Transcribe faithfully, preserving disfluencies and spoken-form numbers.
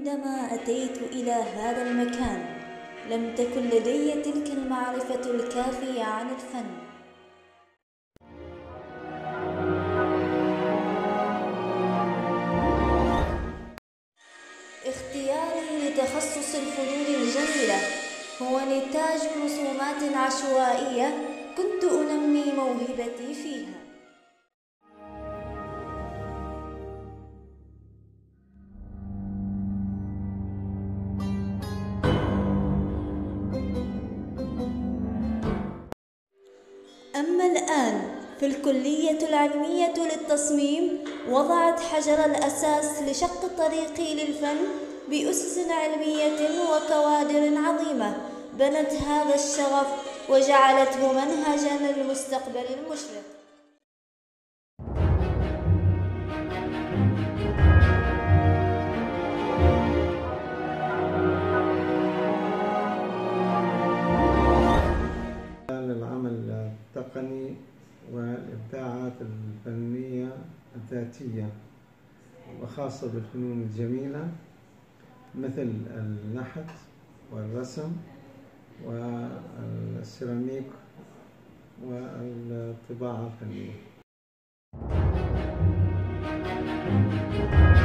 عندما أتيت إلى هذا المكان لم تكن لدي تلك المعرفة الكافية عن الفن. اختياري لتخصص الفنون الجميلة هو نتاج رسومات عشوائية كنت أنمي موهبتي فيها. أما الآن فالكلية العلمية للتصميم وضعت حجر الأساس لشق طريقي للفن بأسس علمية وكوادر عظيمة بنت هذا الشغف وجعلته منهجا للمستقبل المشرق. العمل التقني والإبداعات الفنية الذاتية وخاصة بالفنون الجميلة مثل النحت والرسم والسيراميك والطباعة الفنية.